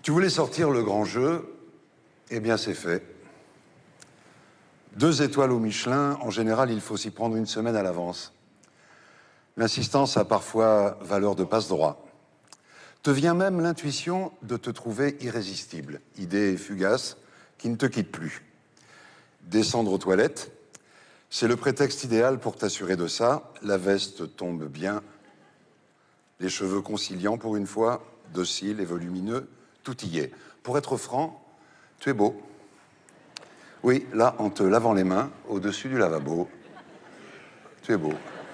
Tu voulais sortir le grand jeu, eh bien c'est fait. 2 étoiles au Michelin, en général, il faut s'y prendre une semaine à l'avance. L'insistance a parfois valeur de passe-droit. Te vient même l'intuition de te trouver irrésistible, idée fugace qui ne te quitte plus. Descendre aux toilettes, c'est le prétexte idéal pour t'assurer de ça. La veste tombe bien, les cheveux conciliants pour une fois, dociles et volumineux, tout y est. Pour être franc, tu es beau. Oui, là, en te lavant les mains, au-dessus du lavabo, tu es beau.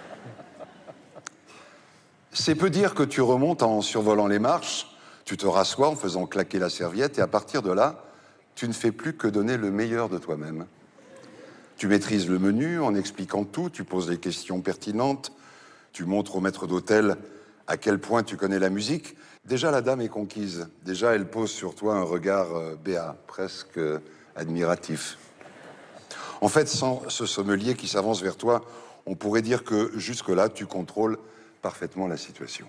C'est peu dire que tu remontes en survolant les marches, tu te rassois en faisant claquer la serviette, et à partir de là, tu ne fais plus que donner le meilleur de toi-même. Tu maîtrises le menu en expliquant tout, tu poses des questions pertinentes, tu montres au maître d'hôtel à quel point tu connais la musique. Déjà, la dame est conquise. Déjà, elle pose sur toi un regard béat, presque admiratif. En fait, sans ce sommelier qui s'avance vers toi, on pourrait dire que jusque-là, tu contrôles parfaitement la situation.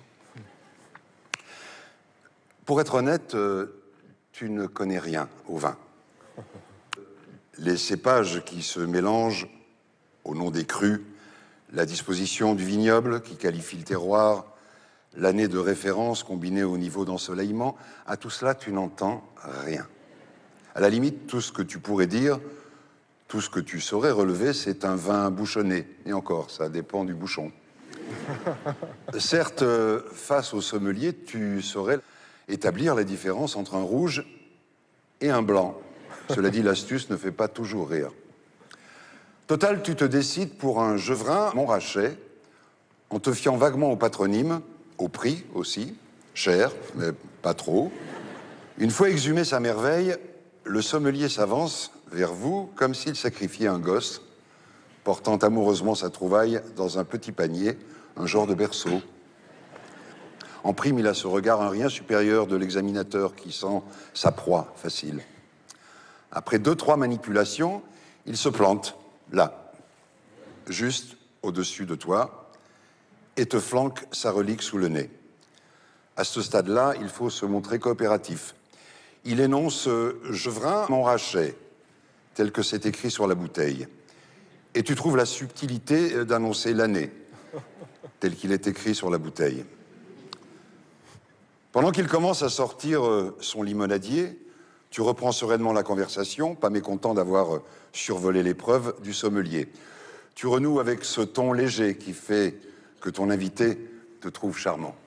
Pour être honnête, tu ne connais rien au vin. Les cépages qui se mélangent au nom des crus, la disposition du vignoble qui qualifie le terroir, l'année de référence combinée au niveau d'ensoleillement, à tout cela, tu n'entends rien. À la limite, tout ce que tu pourrais dire, tout ce que tu saurais relever, c'est un vin bouchonné. Et encore, ça dépend du bouchon. Certes, face au sommelier, tu saurais établir la différence entre un rouge et un blanc. Cela dit, l'astuce ne fait pas toujours rire. Total, tu te décides pour un Gevrey Montrachet, en te fiant vaguement au patronyme, au prix aussi, cher, mais pas trop. Une fois exhumé sa merveille, le sommelier s'avance vers vous comme s'il sacrifiait un gosse, portant amoureusement sa trouvaille dans un petit panier, un genre de berceau. En prime, il a ce regard un rien supérieur de l'examinateur qui sent sa proie facile. Après 2-3 manipulations, il se plante, là, juste au-dessus de toi, et te flanque sa relique sous le nez. À ce stade-là, il faut se montrer coopératif. Il énonce « Gevrey Montrachet », tel que c'est écrit sur la bouteille. Et tu trouves la subtilité d'annoncer l'année, tel qu'il est écrit sur la bouteille. Pendant qu'il commence à sortir son limonadier, tu reprends sereinement la conversation, pas mécontent d'avoir survolé l'épreuve du sommelier. Tu renoues avec ce ton léger qui fait que ton invité te trouve charmant.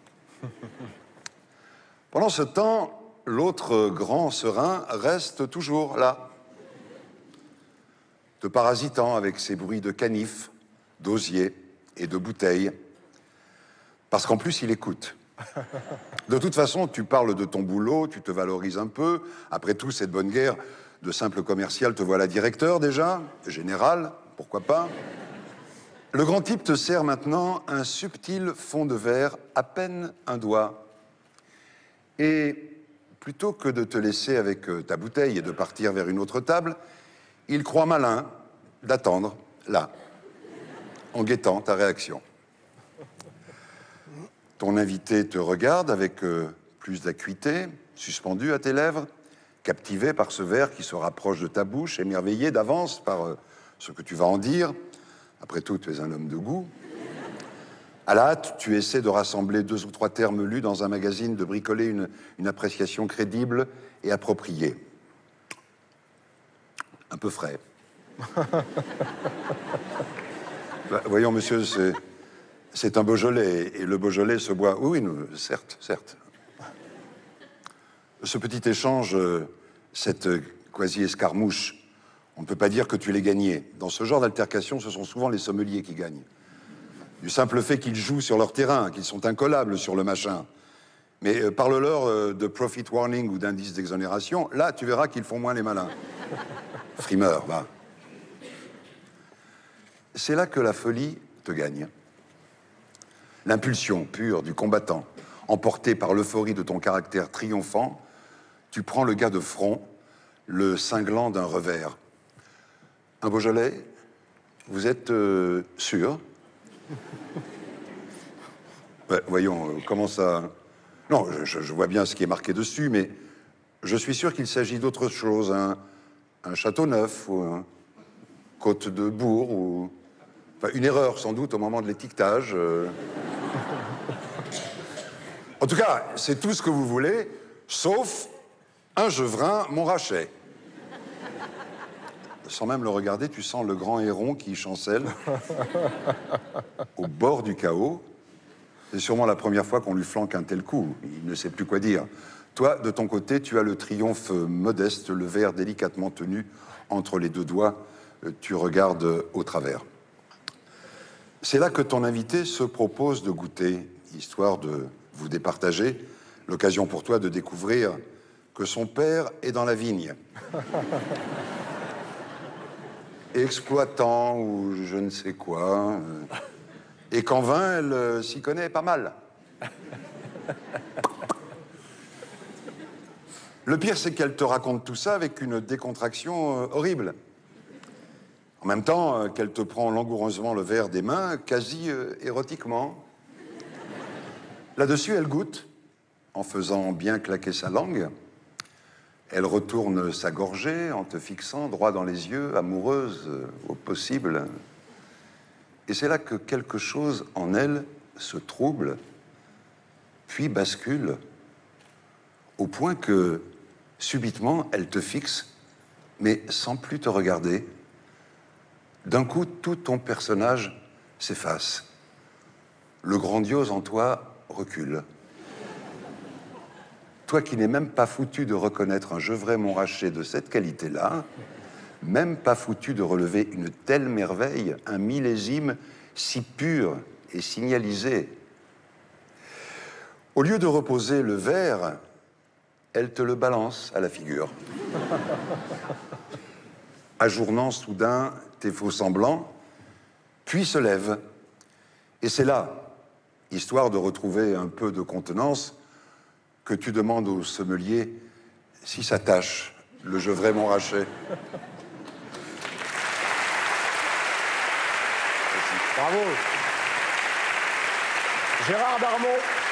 Pendant ce temps, l'autre grand serein reste toujours là, te parasitant avec ses bruits de canif, d'osier et de bouteilles, parce qu'en plus, il écoute. De toute façon, tu parles de ton boulot, tu te valorises un peu. Après tout, cette bonne guerre de simple commercial, te voilà directeur déjà, général, pourquoi pas. Le grand type te sert maintenant un subtil fond de verre, à peine un doigt. Et plutôt que de te laisser avec ta bouteille et de partir vers une autre table, il croit malin d'attendre, là, en guettant ta réaction. Ton invité te regarde avec plus d'acuité, suspendu à tes lèvres, captivé par ce verre qui se rapproche de ta bouche, émerveillé d'avance par ce que tu vas en dire. Après tout, tu es un homme de goût. À la hâte, tu essaies de rassembler 2 ou 3 termes lus dans un magazine, de bricoler une appréciation crédible et appropriée. Un peu frais. Bah, voyons, monsieur, c'est un Beaujolais, et le Beaujolais se boit... Oui, certes, certes. Ce petit échange, cette quasi-escarmouche, on ne peut pas dire que tu l'aies gagné. Dans ce genre d'altercation, ce sont souvent les sommeliers qui gagnent. Du simple fait qu'ils jouent sur leur terrain, qu'ils sont incollables sur le machin. Mais parle-leur de profit warning ou d'indice d'exonération, là, tu verras qu'ils font moins les malins. Frimeur, va. C'est là que la folie te gagne. L'impulsion pure du combattant, emporté par l'euphorie de ton caractère triomphant, tu prends le gars de front, le cinglant d'un revers. Un Beaujolais, vous êtes sûr? Ouais, voyons, comment ça... Non, je vois bien ce qui est marqué dessus, mais Je suis sûr qu'il s'agit d'autre chose, un château neuf ou un côte de bourg ou... Enfin, une erreur sans doute au moment de l'étiquetage. En tout cas, c'est tout ce que vous voulez, sauf un Gevrey Montrachet. Sans même le regarder, tu sens le grand héron qui chancelle au bord du chaos. C'est sûrement la première fois qu'on lui flanque un tel coup. Il ne sait plus quoi dire. Toi, de ton côté, tu as le triomphe modeste, le verre délicatement tenu entre les deux doigts. Tu regardes au travers. C'est là que ton invité se propose de goûter, histoire de vous départager, l'occasion pour toi de découvrir que son père est dans la vigne. Exploitant ou je ne sais quoi. Et qu'en vin, elle s'y connaît pas mal. Le pire, c'est qu'elle te raconte tout ça avec une décontraction horrible. En même temps, qu'elle te prend langoureusement le verre des mains, quasi érotiquement. Là-dessus, elle goûte, en faisant bien claquer sa langue. Elle retourne sa gorgée en te fixant droit dans les yeux, amoureuse au possible. Et c'est là que quelque chose en elle se trouble, puis bascule, au point que, subitement, elle te fixe, mais sans plus te regarder. D'un coup, tout ton personnage s'efface. Le grandiose en toi recule. Toi qui n'es même pas foutu de reconnaître un Gevrey Montrachet de cette qualité-là, même pas foutu de relever une telle merveille, un millésime si pur et signalisé. Au lieu de reposer le verre, elle te le balance à la figure. Ajournant soudain tes faux semblants, puis se lève. Et c'est là, histoire de retrouver un peu de contenance, que tu demandes au sommelier si ça tâche le Gevrey Montrachet. Bravo. Gérard Darmon.